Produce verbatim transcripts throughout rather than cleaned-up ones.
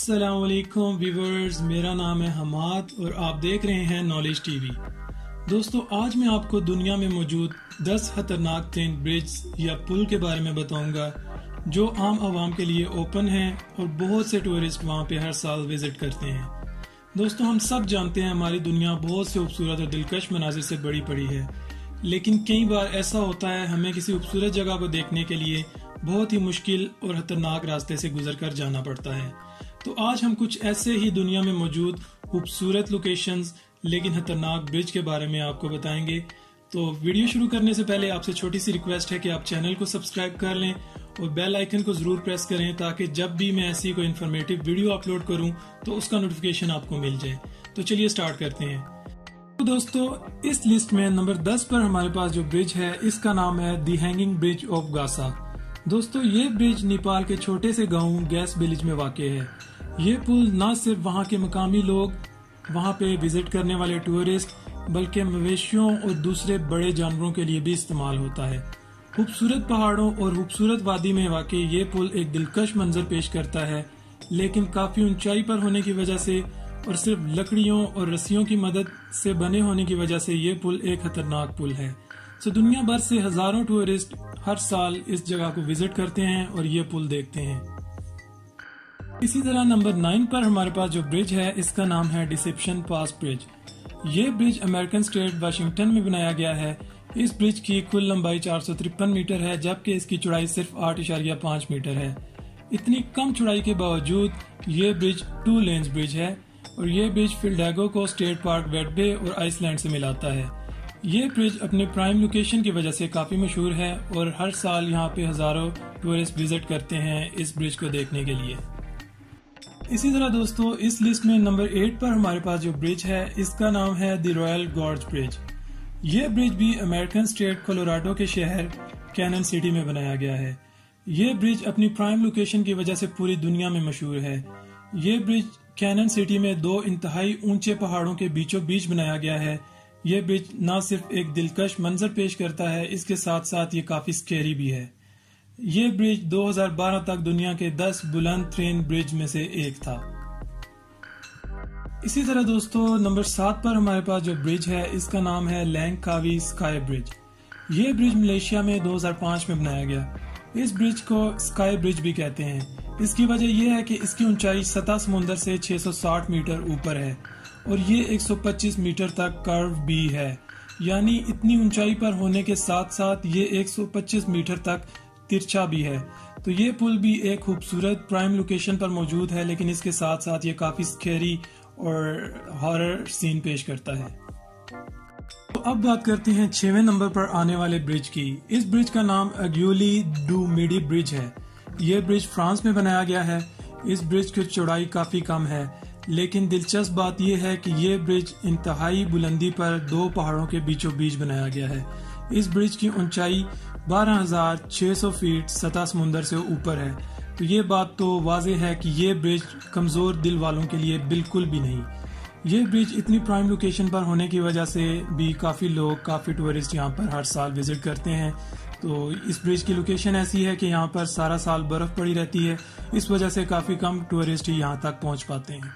अस्सलाम वालेकुम व्यूवर्स, मेरा नाम है हमाद और आप देख रहे हैं नॉलेज टीवी। दोस्तों, आज मैं आपको दुनिया में मौजूद दस खतरनाक तरीन ब्रिज या पुल के बारे में बताऊंगा जो आम आवाम के लिए ओपन हैं और बहुत से टूरिस्ट वहां पे हर साल विजिट करते हैं। दोस्तों, हम सब जानते हैं हमारी दुनिया बहुत से खूबसूरत और दिलकश मनाजिर से बड़ी पड़ी है, लेकिन कई बार ऐसा होता है हमें किसी खूबसूरत जगह को देखने के लिए बहुत ही मुश्किल और खतरनाक रास्ते से गुजर कर जाना पड़ता है। तो आज हम कुछ ऐसे ही दुनिया में मौजूद खूबसूरत लोकेशंस लेकिन खतरनाक ब्रिज के बारे में आपको बताएंगे। तो वीडियो शुरू करने से पहले आपसे छोटी सी रिक्वेस्ट है कि आप चैनल को सब्सक्राइब कर लें और बेल आइकन को जरूर प्रेस करें ताकि जब भी मैं ऐसी कोई इन्फॉर्मेटिव वीडियो अपलोड करूं तो उसका नोटिफिकेशन आपको मिल जाए। तो चलिए स्टार्ट करते हैं। तो दोस्तों, इस लिस्ट में नंबर दस पर हमारे पास जो ब्रिज है इसका नाम है दी हैंगिंग ब्रिज ऑफ गासा। दोस्तों, ये ब्रिज नेपाल के छोटे से गांव गैस विलेज में वाक़ है। ये पुल न सिर्फ वहां के मकामी लोग, वहां पे विजिट करने वाले टूरिस्ट, बल्कि मवेशियों और दूसरे बड़े जानवरों के लिए भी इस्तेमाल होता है। खूबसूरत पहाड़ों और खूबसूरत वादी में वाक़ ये पुल एक दिलकश मंजर पेश करता है, लेकिन काफी ऊंचाई पर होने की वजह से और सिर्फ लकड़ियों और रस्सियों की मदद से बने होने की वजह से ये पुल एक खतरनाक पुल है। सो दुनिया भर से हजारों टूरिस्ट हर साल इस जगह को विजिट करते हैं और ये पुल देखते हैं। इसी तरह नंबर नाइन पर हमारे पास जो ब्रिज है इसका नाम है डिसेप्शन पास ब्रिज। ये ब्रिज अमेरिकन स्टेट वाशिंगटन में बनाया गया है। इस ब्रिज की कुल लंबाई चार सौ तिरपन मीटर है, जबकि इसकी चौड़ाई सिर्फ आठ इशारिया पाँच मीटर है। इतनी कम चौड़ाई के बावजूद ये ब्रिज टू लेन्स ब्रिज है और ये ब्रिज फिल्डेगो को स्टेट पार्क वेट बे और आइसलैंड से मिलाता है। ये ब्रिज अपने प्राइम लोकेशन की वजह से काफी मशहूर है और हर साल यहाँ पे हजारों टूरिस्ट विजिट करते हैं इस ब्रिज को देखने के लिए। इसी तरह दोस्तों, इस लिस्ट में नंबर एट पर हमारे पास जो ब्रिज है इसका नाम है द रॉयल गॉर्ज ब्रिज। ये ब्रिज भी अमेरिकन स्टेट कोलोराडो के शहर कैनन सिटी में बनाया गया है। ये ब्रिज अपनी प्राइम लोकेशन की वजह से पूरी दुनिया में मशहूर है। ये ब्रिज कैनन सिटी में दो इंतहाई ऊंचे पहाड़ों के बीचों बीच बनाया गया है। ये ब्रिज न सिर्फ एक दिलकश मंजर पेश करता है, इसके साथ साथ ये काफी स्केरी भी है। ये ब्रिज दो हज़ार बारह तक दुनिया के दस बुलंद तरीन ब्रिज में से एक था। इसी तरह दोस्तों, नंबर सात पर हमारे पास जो ब्रिज है इसका नाम है लैंगकावी स्काई ब्रिज। ये ब्रिज मलेशिया में दो हज़ार पाँच में बनाया गया। इस ब्रिज को स्काई ब्रिज भी कहते हैं। इसकी वजह यह है कि इसकी ऊंचाई सतह समुंदर से छह सौ साठ मीटर ऊपर है और ये एक सौ पच्चीस मीटर तक कर्व भी है। यानी इतनी ऊंचाई पर होने के साथ साथ ये एक सौ पच्चीस मीटर तक तिरछा भी है। तो ये पुल भी एक खूबसूरत प्राइम लोकेशन पर मौजूद है, लेकिन इसके साथ साथ ये काफी स्केरी और हॉरर सीन पेश करता है। तो अब बात करते हैं छवें नंबर पर आने वाले ब्रिज की। इस ब्रिज का नाम अग्यूली डू मिडी ब्रिज है। ये ब्रिज फ्रांस में बनाया गया है। इस ब्रिज की चौड़ाई काफी कम है, लेकिन दिलचस्प बात यह है कि ये ब्रिज इंतहाई बुलंदी पर दो पहाड़ों के बीचों बीच बनाया गया है। इस ब्रिज की ऊंचाई बारह हज़ार छह सौ फीट सतह समुंदर से ऊपर है। तो ये बात तो वाज़ेह है कि ये ब्रिज कमजोर दिल वालों के लिए बिल्कुल भी नहीं। ये ब्रिज इतनी प्राइम लोकेशन पर होने की वजह से भी काफी लोग, काफी टूरिस्ट यहाँ पर हर साल विजिट करते हैं। तो इस ब्रिज की लोकेशन ऐसी है कि यहाँ पर सारा साल बर्फ पड़ी रहती है, इस वजह से काफी कम टूरिस्ट ही यहाँ तक पहुँच पाते हैं।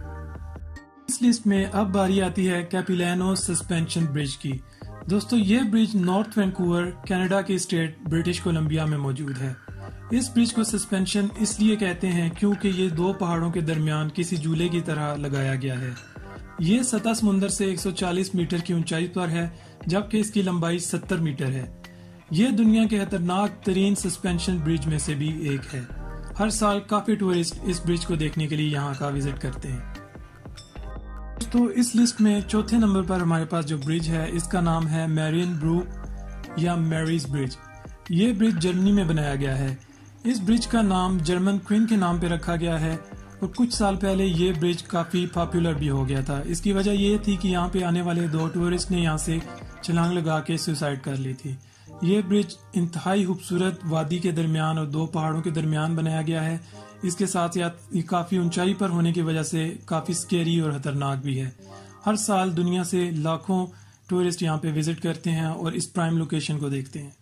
इस लिस्ट में अब बारी आती है कैपिलानो सस्पेंशन ब्रिज की। दोस्तों, ये ब्रिज नॉर्थ वैंकूवर कनाडा के स्टेट ब्रिटिश कोलंबिया में मौजूद है। इस ब्रिज को सस्पेंशन इसलिए कहते हैं क्योंकि ये दो पहाड़ों के दरमियान किसी झूले की तरह लगाया गया है। ये सतह समुंदर से एक सौ चालीस मीटर की ऊंचाई पर है, जबकि इसकी लंबाई सत्तर मीटर है। ये दुनिया के खतरनाक तरीन सस्पेंशन ब्रिज में से भी एक है। हर साल काफी टूरिस्ट इस ब्रिज को देखने के लिए यहाँ का विजिट करते हैं। तो इस लिस्ट में चौथे नंबर पर हमारे पास जो ब्रिज है इसका नाम है मैरियन ब्रूक या मैरीज ब्रिज। ये ब्रिज जर्मनी में बनाया गया है। इस ब्रिज का नाम जर्मन क्वीन के नाम पे रखा गया है और कुछ साल पहले ये ब्रिज काफी पॉपुलर भी हो गया था। इसकी वजह ये थी कि यहाँ पे आने वाले दो टूरिस्ट ने यहाँ से छलांग लगा के सुसाइड कर ली थी। ये ब्रिज इंतहाई खूबसूरत वादी के दरमियान और दो पहाड़ों के दरमियान बनाया गया है। इसके साथ ही काफी ऊंचाई पर होने की वजह से काफी स्केरी और खतरनाक भी है। हर साल दुनिया से लाखों टूरिस्ट यहाँ पे विजिट करते हैं और इस प्राइम लोकेशन को देखते हैं।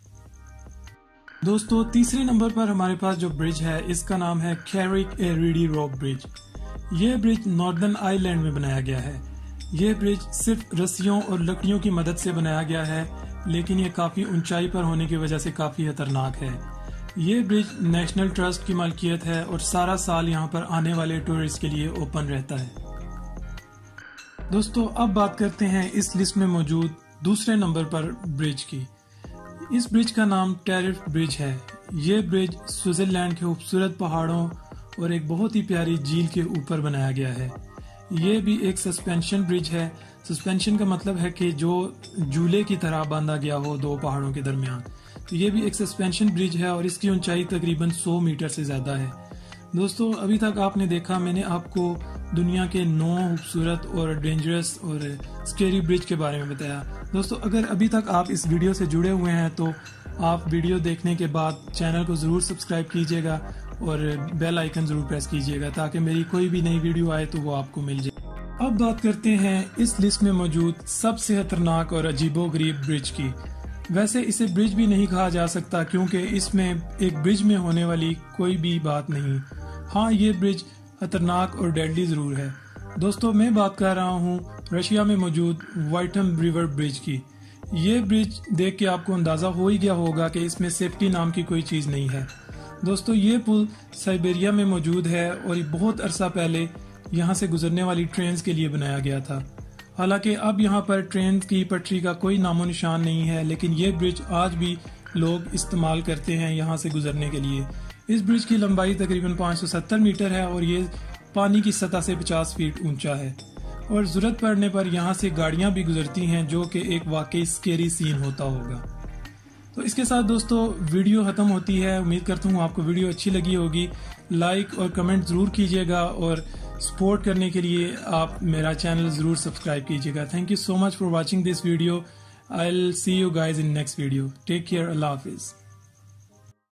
दोस्तों, तीसरे नंबर पर हमारे पास जो ब्रिज है इसका नाम है Carrick a Rede rock bridge. यह ब्रिज नॉर्दर्न आयरलैंड में बनाया गया है। यह ब्रिज सिर्फ रस्सियों और लकड़ियों की मदद से बनाया गया है, लेकिन यह काफ़ी ऊंचाई पर होने की वजह से काफ़ी खतरनाक है। यह ब्रिज नेशनल ट्रस्ट की मालकियत है और सारा साल यहाँ पर आने वाले टूरिस्ट के लिए ओपन रहता है। दोस्तों, अब बात करते हैं इस लिस्ट में मौजूद दूसरे नंबर पर ब्रिज की। इस ब्रिज का नाम टैरिफ ब्रिज है। यह ब्रिज स्विट्जरलैंड के खूबसूरत पहाड़ों और एक बहुत ही प्यारी झील के ऊपर बनाया गया है। यह भी एक सस्पेंशन ब्रिज है। सस्पेंशन का मतलब है कि जो झूले की तरह बांधा गया हो दो पहाड़ों के दरमियान। तो ये भी एक सस्पेंशन ब्रिज है और इसकी ऊंचाई तकरीबन सौ मीटर से ज़्यादा है। दोस्तों, अभी तक आपने देखा मैंने आपको दुनिया के नौ खूबसूरत और डेंजरस और स्केरी ब्रिज के बारे में बताया। दोस्तों, अगर अभी तक आप इस वीडियो से जुड़े हुए हैं तो आप वीडियो देखने के बाद चैनल को ज़रूर सब्सक्राइब कीजिएगा और बेल आइकन ज़रूर प्रेस कीजिएगा ताकि मेरी कोई भी नई वीडियो आए तो वो आपको मिल जाए। अब बात करते हैं इस लिस्ट में मौजूद सबसे खतरनाक और अजीबोगरीब ब्रिज की। वैसे इसे ब्रिज भी नहीं कहा जा सकता क्योंकि इसमें एक ब्रिज में होने वाली कोई भी बात नहीं। हाँ, ये ब्रिज खतरनाक और डेडली ज़रूर है। दोस्तों, मैं बात कर रहा हूँ रशिया में मौजूद वाइटम रिवर ब्रिज की। ये ब्रिज देख के आपको अंदाज़ा हो ही गया होगा कि इसमें सेफ्टी नाम की कोई चीज़ नहीं है। दोस्तों, ये पुल साइबेरिया में मौजूद है और ये बहुत अरसा पहले यहाँ से गुजरने वाली ट्रेन के लिए बनाया गया था। हालांकि अब यहाँ पर ट्रेन की पटरी का कोई नामो निशान नहीं है, लेकिन ये ब्रिज आज भी लोग इस्तेमाल करते हैं यहाँ से गुजरने के लिए। इस ब्रिज की लंबाई तकरीबन पाँच सौ सत्तर मीटर है और ये पानी की सतह से पचास फीट ऊंचा है और ज़रूरत पड़ने पर यहाँ से गाड़ियाँ भी गुजरती हैं, जो कि एक वाकई स्केरी सीन होता होगा। तो इसके साथ दोस्तों वीडियो ख़त्म होती है। उम्मीद करता हूँ आपको वीडियो अच्छी लगी होगी। लाइक और कमेंट ज़रूर कीजिएगा और सपोर्ट करने के लिए आप मेरा चैनल ज़रूर सब्सक्राइब कीजिएगा। Thank you so much for watching this video. I will see you guys in next video. Take care. अल्लाह हाफिज़।